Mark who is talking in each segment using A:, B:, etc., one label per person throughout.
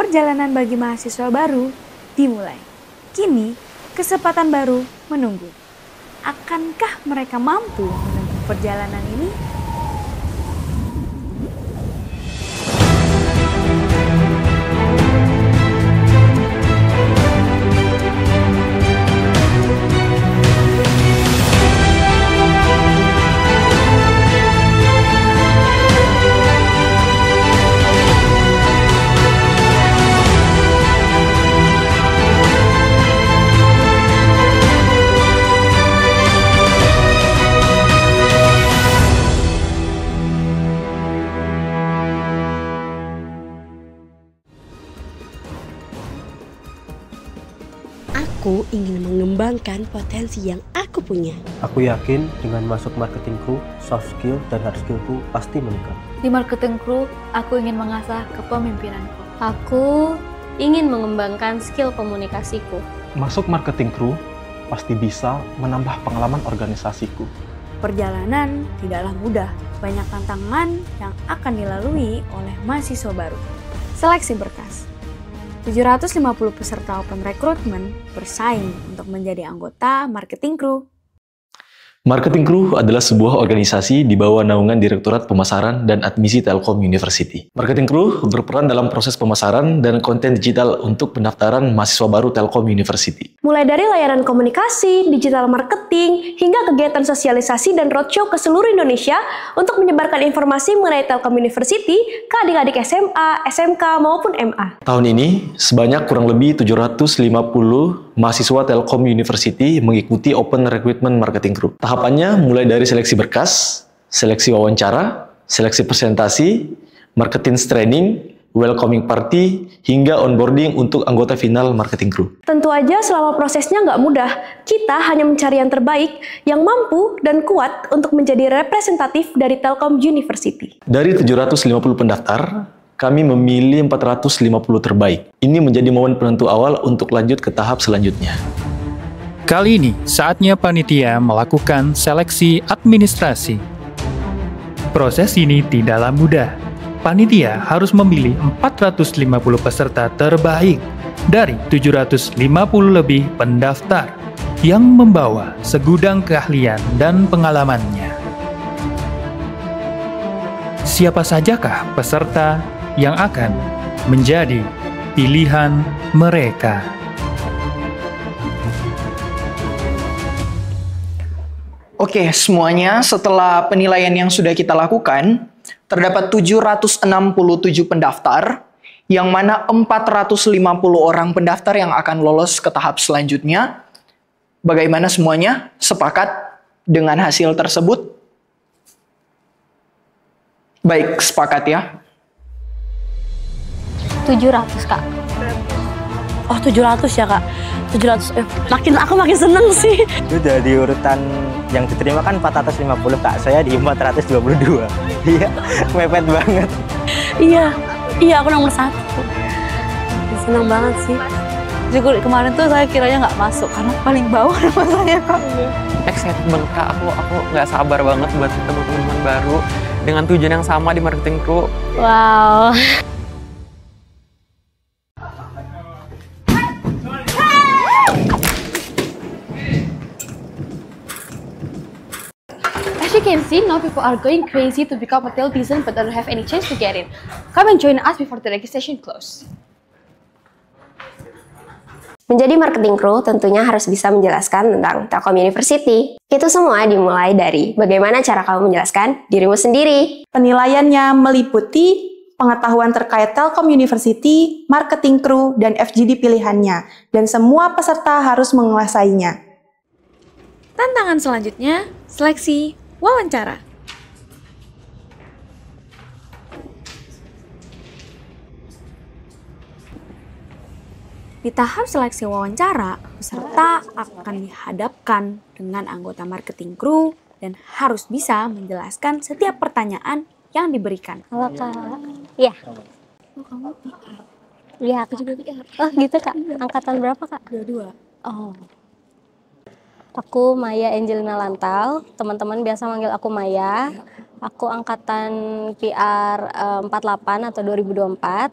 A: perjalanan bagi mahasiswa baru dimulai. Kini, kesempatan baru menunggu. Akankah mereka mampu menempuh perjalanan ini?
B: Aku ingin mengembangkan potensi yang aku punya.
C: Aku yakin dengan masuk marketing crew, soft skill dan hard skillku pasti meningkat.
A: Di marketing crew, aku ingin mengasah kepemimpinanku.
D: Aku ingin mengembangkan skill komunikasiku.
E: Masuk marketing crew pasti bisa menambah pengalaman organisasiku.
A: Perjalanan tidaklah mudah, banyak tantangan yang akan dilalui oleh mahasiswa baru. Seleksi berkas. 750 peserta open recruitment bersaing untuk menjadi anggota marketing crew.
F: Marketing Crew adalah sebuah organisasi di bawah naungan Direktorat Pemasaran dan Admisi Telkom University. Marketing Crew berperan dalam proses pemasaran dan konten digital untuk pendaftaran mahasiswa baru Telkom University.
B: Mulai dari layanan komunikasi, digital marketing, hingga kegiatan sosialisasi dan roadshow ke seluruh Indonesia untuk menyebarkan informasi mengenai Telkom University ke adik-adik SMA, SMK, maupun MA.
F: Tahun ini, sebanyak kurang lebih 750 mahasiswa Telkom University mengikuti Open Recruitment Marketing Crew. Tahapannya mulai dari seleksi berkas, seleksi wawancara, seleksi presentasi, marketing training, welcoming party, hingga onboarding untuk anggota final marketing crew.
B: Tentu aja selama prosesnya nggak mudah, kita hanya mencari yang terbaik, yang mampu dan kuat untuk menjadi representatif dari Telkom University.
F: Dari 750 pendaftar, kami memilih 450 terbaik. Ini menjadi momen penentu awal untuk lanjut ke tahap selanjutnya.
G: Kali ini, saatnya panitia melakukan seleksi administrasi. Proses ini tidaklah mudah. Panitia harus memilih 450 peserta terbaik dari 750 lebih pendaftar yang membawa segudang keahlian dan pengalamannya. Siapa sajakah peserta yang akan menjadi pilihan mereka?
H: Oke, semuanya setelah penilaian yang sudah kita lakukan, terdapat 767 pendaftar, yang mana 450 orang pendaftar yang akan lolos ke tahap selanjutnya. Bagaimana semuanya? Sepakat dengan hasil tersebut? Baik, sepakat ya.
D: 700, Kak.
B: Oh, 700 ya, Kak? 700, aku makin seneng sih.
C: Itu dari urutan yang diterima kan 450 Kak, saya di 422. Iya, mepet banget.
B: Iya, aku nomor 1. Senang banget sih.
A: Juga kemarin tuh saya kiranya nggak masuk karena paling bawah nama saya, Kak.
I: Excited banget, Kak. Aku nggak sabar banget buat ketemu teman-teman baru dengan tujuan yang sama di marketing crew.
D: Wow.
J: As you can see, now people are going crazy to become a television but don't have any chance to get in. Come and join us before the registration close.
B: Menjadi marketing crew tentunya harus bisa menjelaskan tentang Telkom University. Itu semua dimulai dari bagaimana cara kamu menjelaskan dirimu sendiri.
K: Penilaiannya meliputi pengetahuan terkait Telkom University, marketing crew, dan FGD pilihannya. Dan semua peserta harus menguasainya.
A: Tantangan selanjutnya, seleksi wawancara. Di tahap seleksi wawancara, peserta akan dihadapkan dengan anggota marketing crew dan harus bisa menjelaskan setiap pertanyaan yang diberikan.
D: Halo, Kak. Iya.
A: Oh, kamu
D: Iya, aku juga PR. Oh, gitu, Kak. Angkatan berapa, Kak?
A: 22.
D: Oh. Aku Maya Angelina Lantal. Teman-teman biasa manggil aku Maya. Aku angkatan PR 48 atau 2024.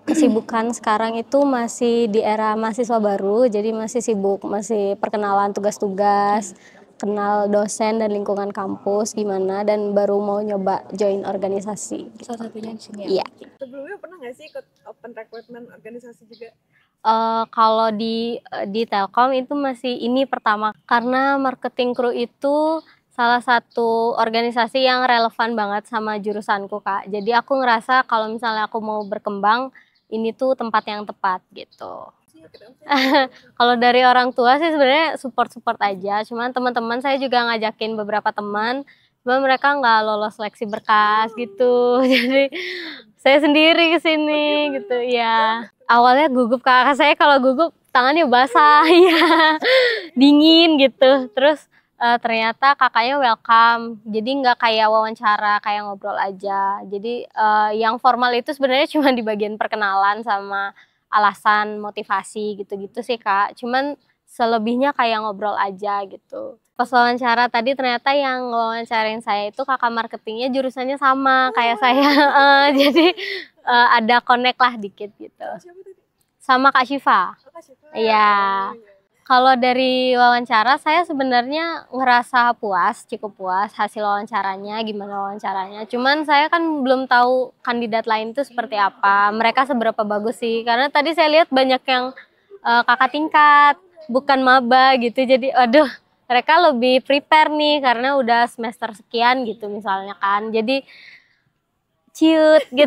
D: kesibukan sekarang itu masih di era mahasiswa baru, jadi masih sibuk, masih perkenalan tugas-tugas, kenal dosen dan lingkungan kampus gimana, dan baru mau nyoba join organisasi.
A: Salah satunya di sini
D: ya? Iya.
L: Sebelumnya pernah nggak sih ikut open recruitment organisasi juga?
D: Kalau di Telkom itu masih ini pertama, karena marketing crew itu salah satu organisasi yang relevan banget sama jurusanku, Kak. Jadi aku ngerasa kalau misalnya aku mau berkembang, ini tuh tempat yang tepat gitu. Kalau dari orang tua sih sebenarnya support aja, cuman teman-teman saya juga ngajakin beberapa teman, cuma mereka nggak lolos seleksi berkas gitu. Jadi saya sendiri kesini gitu ya. Awalnya gugup, kakak saya kalau gugup tangannya basah ya, dingin gitu. Terus ternyata kakaknya welcome, jadi nggak kayak wawancara, kayak ngobrol aja. Jadi yang formal itu sebenarnya cuma di bagian perkenalan sama alasan motivasi gitu-gitu sih, Kak. Cuman selebihnya kayak ngobrol aja gitu. Pas wawancara tadi ternyata yang wawancarain saya itu kakak marketingnya jurusannya sama kayak saya. Jadi ada connect lah dikit gitu. Sama Kak Syifa. Iya. Kalau dari wawancara saya sebenarnya ngerasa puas, cukup puas hasil wawancaranya, gimana wawancaranya. Cuman saya kan belum tahu kandidat lain itu seperti apa, mereka seberapa bagus sih. Karena tadi saya lihat banyak yang kakak tingkat, bukan maba gitu. Jadi aduh, mereka lebih prepare nih karena udah semester sekian gitu misalnya kan. Jadi ciut gitu.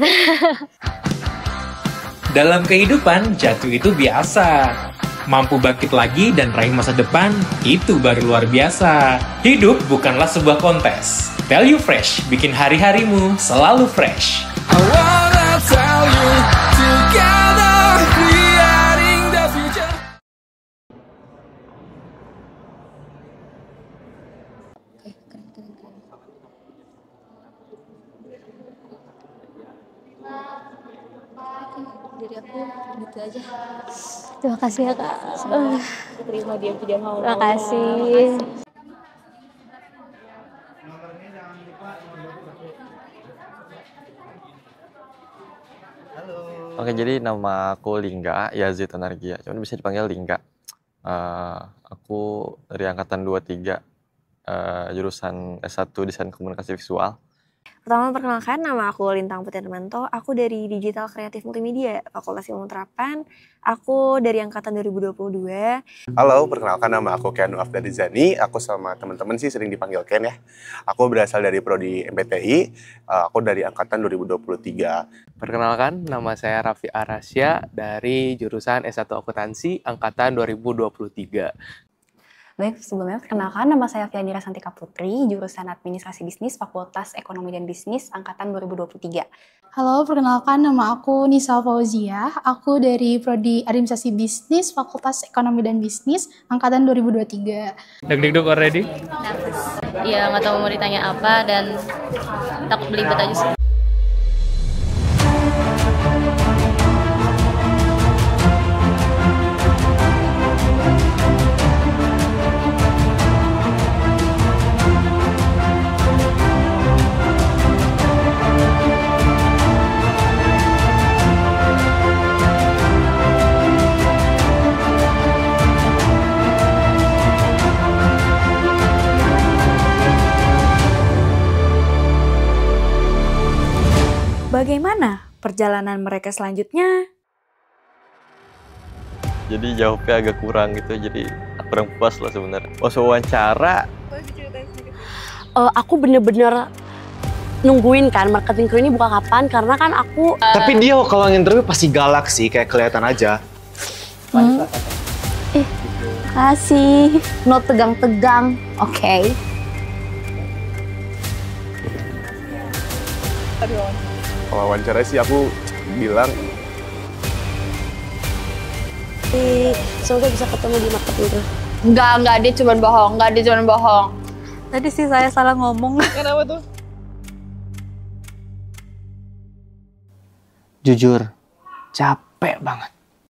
G: Dalam kehidupan, jatuh itu biasa. Mampu bangkit lagi dan raih masa depan, itu baru luar biasa. Hidup bukanlah sebuah kontes. Value Fresh, bikin hari-harimu selalu fresh. I wanna tell you, together creating the future.
A: Dari aku gitu aja.
D: Terima kasih ya, Kak.
A: Terima dia tidak mau.
D: Terima kasih.
I: Oke, jadi nama aku Lingga, Yazid Anargia. Cuman bisa dipanggil Lingga. Aku dari angkatan 23, jurusan S1 Desain Komunikasi Visual.
B: Pertama, perkenalkan, nama aku Lintang Putri Hermanto. Aku dari Digital Kreatif Multimedia, Fakultas Ilmu Terapan. Aku dari angkatan 2022.
M: Halo, perkenalkan nama aku Keanu Afdalizani. Aku sama teman-teman sih sering dipanggil Ken ya. Aku berasal dari Prodi MPTI. Aku dari angkatan 2023.
N: Perkenalkan, nama saya Raffi Arasya dari jurusan S1 Akuntansi angkatan 2023.
A: Baik, sebelumnya perkenalkan nama saya Fiandira Santika Putri, jurusan Administrasi Bisnis, Fakultas Ekonomi dan Bisnis, angkatan 2023.
O: Halo, perkenalkan nama aku Nisa Fauzia, aku dari Prodi Administrasi Bisnis, Fakultas Ekonomi dan Bisnis, angkatan 2023.
G: Deg-deg already?
P: Iya, nggak tahu mau ditanya apa dan takut belibet aja sih.
A: Bagaimana perjalanan mereka selanjutnya?
I: Jadi jawabnya agak kurang gitu, jadi kurang puas lah sebenarnya. Pas wawancara,
Q: aku bener-bener nungguin kan marketing crew ini buka kapan, karena kan aku...
R: Tapi dia kalau nginterview pasti galak sih, kayak kelihatan aja.
Q: Kasih, no tegang-tegang, oke.
M: Kalau wawancara sih aku bilang
Q: semoga bisa ketemu di marketing crew.
J: Enggak, dia cuma bohong,
A: Tadi sih saya salah ngomong.
L: Kenapa tuh?
R: Jujur, capek banget.